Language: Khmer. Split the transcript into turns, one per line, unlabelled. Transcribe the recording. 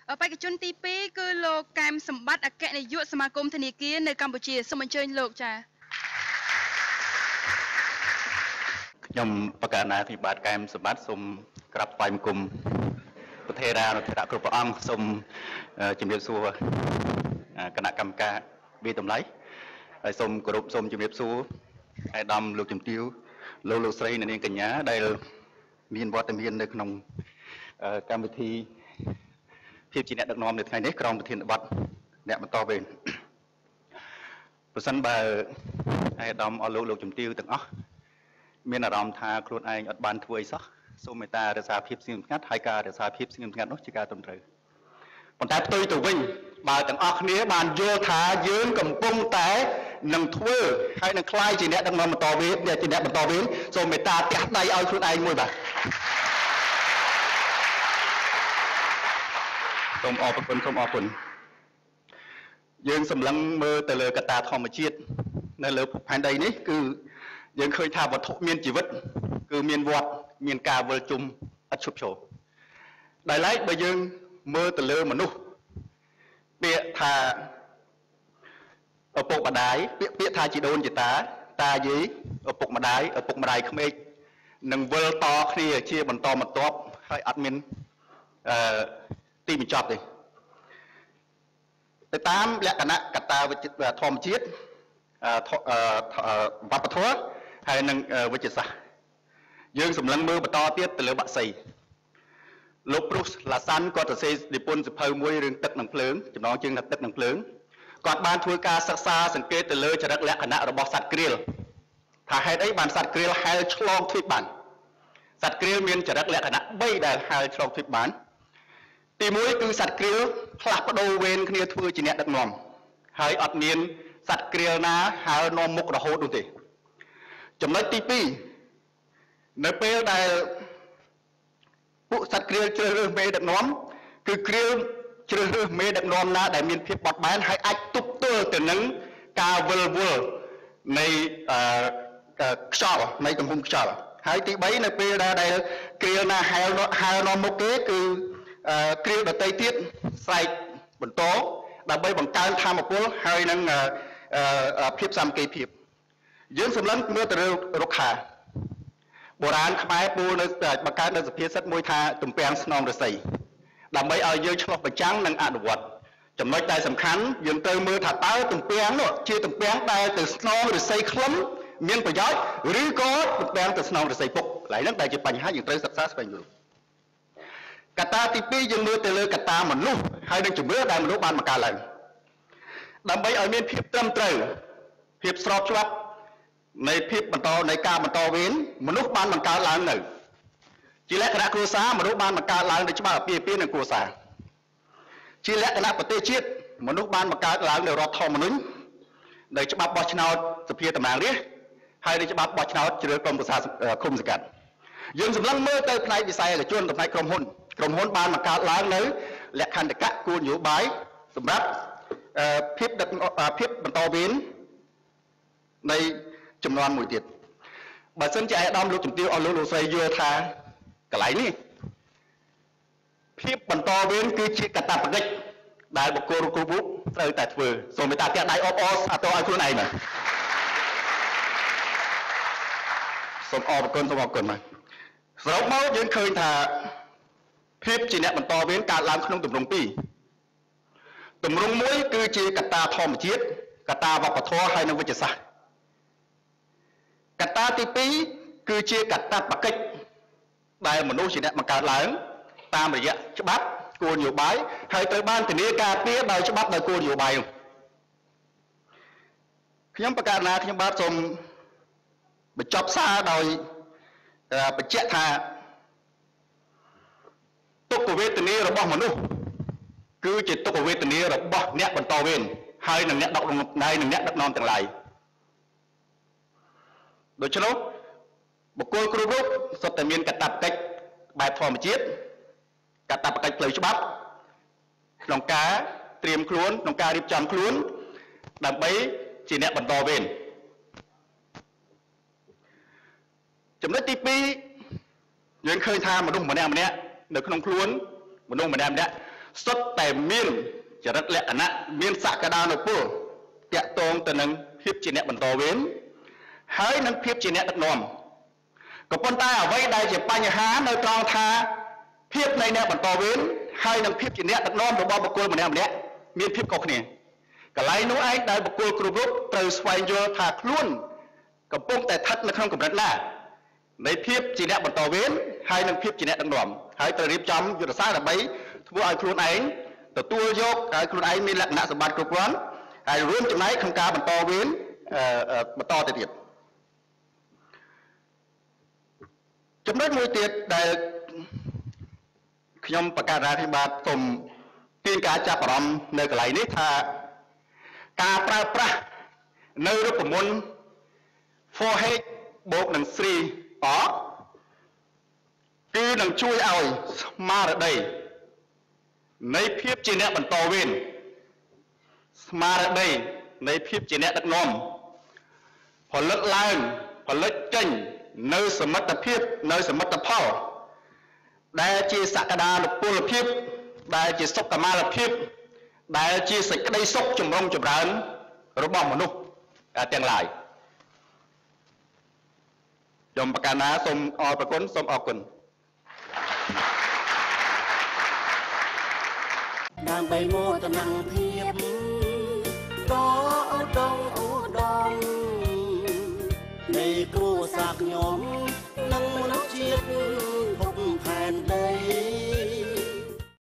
បេក្ខជនទី2គឺលោកកែមសម្បត្តិអគ្គនាយកសមាគមធនាគារនៅកម្ពុជាសូមអញ្ជើញលោកចា៎
ខ្ញុំបកណាធិបាទកែមសម្បត្តិសូមក្រាបថ្វាយបង្គំប្រធារានុធិរៈគ្រប់ព្រះអង្គសូមជំរាបសួរគណៈកម្មការវិតម្លៃហើយសូមគោរពសូមជំរាបសួរអាយដាមលោកជំទាវលោកស្រីនិងនាងកញ្ញាដែលមានវត្តមាននៅក្នុងកម្មវិធីភាពជាអ្នកដឹកនាំនៅថ្ងៃនេះក្រុមប្រធានបទអ្នកបន្តវេនប្រសិនបើអាយដាមអស់លោកជំទាវទាំងអស់មានអារម្មណ៍ថាខ្លួនឯងអត់បានធ្វើអីសោះសូមមេត្តារក្សាភាពស្ងៀមស្ងាត់ហើយការរក្សាភាពស្ងៀមស្ងាត់នោះជាការត្រឹមត្រូវប៉ុន្តែផ្ទុយទៅវិញបើទាំងអស់គ្នាបានយល់ថាយើងកំពុងតែនឹងធ្វើហើយនឹងខ្លាយជាអ្នកដឹកនាំបន្តវេនជាអ្នកបន្តវេនសូមមេត្តាទះដៃឲ្យខ្លួនឯងមួយបាទសូមអរគុណសូមអរគុណយើងសម្លឹងមើលទៅលើកត្តាធម្មជាតិនៅលើភពផែនដីនេះគឺយើងឃើញថាវត្ថុមានជីវិតគឺមានវត្តមានការវិលជុំឥតឈប់ឈរដែលឡែកបើយើងមើលទៅលើមនុស្សពាក្យថាឪពុកម្ដាយពាក្យថាជីដូនជីតាតាយាយឪពុកម្ដាយក្មេកនឹងវិលតគ្នាជាបន្តបន្ទាប់ហើយអត់មានទីបញ្ចប់ទេទៅតាមលក្ខណៈកត្តាធម្មជាតិវប្បធម៌ហើយនឹងវិទ្យាសាស្ត្រយើងសម្លឹងមើលបន្តទៀតទៅលើបក្សីលោកប្រុសឡាសាន់គាត់សរសេរនិពន្ធសៀវភៅមួយរឿងទឹកនិងភ្លើងចំណងជើងថាទឹកនិងភ្លើងគាត់បានធ្វើការសិក្សាសង្កេតទៅលើចរិតលក្ខណៈរបស់សត្វក្រៀលថាហេតុអីបានសត្វក្រៀលហែលឆ្លងទ្វីបបានសត្វក្រៀលមានចរិតលក្ខណៈ3ដែលហែលឆ្លងទ្វីបបានទី1គឺសត្វក្រៀលផ្លាស់ប្ដូរវេនគ្នាធ្វើជាអ្នកដឹកនាំហើយអត់មានសត្វក្រៀលណាហែលនាំមុខរហូតនោះទេចំណុចទី2នៅពេលដែលពួកសត្វក្រៀលជ្រើសរើសមេដឹកនាំគឺក្រៀលជ្រើសរើសមេដឹកនាំណាដែលមានភាពបត់បែនហើយអាចទប់ទល់ទៅនឹងការវិលវល់នៃខ្យល់នៃទំហំខ្យល់ហើយទី3នៅពេលដែលក្រៀលណាហែលនាំមុខទេគឺក្រៀលដទៃទៀតស្រែកបន្តដើម្បីបង្កើនធម៌ពលហើយនឹងភាពសាមគ្គីភាពយើងសម្លឹងមើលទៅរុក្ខាបុរាណខ្មែរពោលនៅបង្កើតនៅសុភាសិតមួយថាទំពាំងស្នងរស័យដើម្បីឲ្យយើងឆ្លោះប្រចាំងនិងអនុវត្តចំណុចដែលសំខាន់យើងត្រូវមើលថាតើទំពាំងនោះជាទំពាំងដែលទៅស្នងរស័យខ្លឹមមានប្រយោជន៍ឬក៏ទំពាំងទៅស្នងរស័យពុកកន្លែងហ្នឹងដែលជាបញ្ហាយើងត្រូវសិក្សាស្វែងយល់កត្តាទី2យើងមើលទៅលើកត្តាមនុស្សហើយនឹងជំនឿដែលមនុស្សបានបង្កើតឡើងដើម្បីឲ្យមានភាពត្រឹមត្រូវភាពស្របច្បាប់នៃភាពនៃការបន្តវេនមនុស្សបានបង្កើតឡើងនៅជាលក្ខណៈគ្រួសារមនុស្សបានបង្កើតឡើងដោយច្បាប់អាពាហ៍ពិពាហ៍និងគ្រួសារជាលក្ខណៈប្រទេសជាតិមនុស្សបានបង្កើតឡើងដោយរដ្ឋធម្មនុញ្ញដោយច្បាប់បោះឆ្នោតសភាតំណាងរាស្ត្រហើយដោយច្បាប់បោះឆ្នោតជ្រើសក្រុមប្រឹក្សាឃុំសង្កាត់យើងសម្លឹងមើលទៅផ្នែកវិស័យឯកជនផ្នែកក្រុមហ៊ុនបានបង្កើតឡើងនៅលក្ខន្តិកៈគោលនយោបាយសម្រាប់ភាពបន្តវេននៃចំនួនមួយទៀតបើសិនជាអាយដាមលោកជំទាវអស់លោកស្រីយល់ថាកន្លែងនេះភាពបន្តវេនគឺជាកាតព្វកិច្ចដែលបុគ្គលគ្រប់រូបត្រូវតែធ្វើសូមមេត្តាទះដៃអបអរសាទរឲ្យខ្លួនឯងបាទសូមអរគុណបាទសរុបមកយើងឃើញថាភាពជាអ្នកបន្តវេនកើតឡើងក្នុងទម្រង់2ទម្រង់មួយគឺជាកត្តាធម្មជាតិកត្តាវប្បធម៌ហើយនិងវិទ្យាសាស្ត្រកត្តាទី2គឺជាកត្តាបកិច្ចដែលមនុស្សជាអ្នកបង្កើតឡើងតាមរយៈច្បាប់គោលនយោបាយហើយត្រូវបានធានាការពារដោយច្បាប់ដោយគោលនយោបាយនោះខ្ញុំប្រកាសណាខ្ញុំបាទសូមបញ្ចប់សារដោយបញ្ជាក់ថាទុក្ខវេទនារបស់មនុស្សគឺជាទុក្ខវេទនារបស់អ្នកបន្តវេនហើយនិងអ្នកដឹកនាំទាំងឡាយដូច្នោះបុគ្គលគ្រប់រូបសុទ្ធតែមានកាតព្វកិច្ចបែបធម្មជាតិកាតព្វកិច្ចផ្លូវច្បាប់ក្នុងការត្រៀមខ្លួនក្នុងការរៀបចំខ្លួនដើម្បីជាអ្នកបន្តវេនចំណុចទី2យើងឃើញថាមនុស្សម្នាក់នៅក្នុងខ្លួនមនុស្សម្នាក់សុទ្ធតែមានចរិតលក្ខណៈមានសក្តានុពលតាក់ទងទៅនឹងភាពជាអ្នកបន្តវេនហើយនឹងភាពជាអ្នកដឹកនាំក៏ប៉ុន្តែអ្វីដែលជាបញ្ហានៅត្រង់ថាភាពនៃអ្នកបន្តវេនហើយនឹងភាពជាអ្នកដឹកនាំរបស់បុគ្គលម្នាក់ៗមានភាពខុសគ្នាកន្លែងនោះឯងដែលបុគ្គលគ្រប់រូបត្រូវស្វែងយល់ថាខ្លួនកំពុងតែស្ថិតនៅក្នុងកម្រិតណានៃភាពជាអ្នកបន្តវេនហើយនឹងភាពជាអ្នកដឹកនាំហើយត្រូវរៀបចំយុទ្ធសាស្ត្រដើម្បីធ្វើឲ្យខ្លួនឯងទទួលយកឲ្យខ្លួនឯងមានលក្ខណៈសម្បត្តិគ្រប់គ្រាន់ហើយរួមចំណែកក្នុងការបន្តវេនបន្តទៅទៀតចំណុចមួយទៀតដែលខ្ញុំប្រកាសថាបាទសូមទាញការចាប់អារម្មណ៍នៅកន្លែងនេះថាការប្រើប្រាស់នៅរូបមន្ត 4H បូកនឹង 3R គឺនឹងជួយឲ្យស្មារតីនៃភាពជាអ្នកបន្តវេនស្មារតីនៃភាពជាអ្នកដឹកនាំផលិតឡើងផលិតចេញនៅសមិទ្ធភាពនៅសមិទ្ធផលដែលជាសក្តានុពលភាពដែលជាសុខុមាលភាពដែលជាសេចក្តីសុខចម្រុងចម្រើនរបស់មនុស្សទាំងឡាយខ្ញុំប្រកាសណាសូមអរព្រគុណសូមអរគុណ
ដើម្បីមោទនភាព